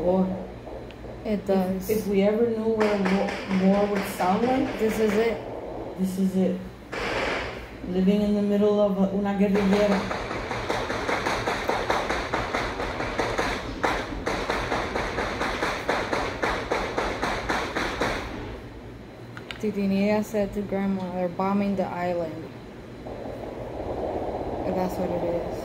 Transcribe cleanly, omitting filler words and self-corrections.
war. It does. If we ever knew what a war would sound like, This is it. this is it. Living in the middle of una guerrillera. Titinita said to Grandma, they're bombing the island. And that's what it is.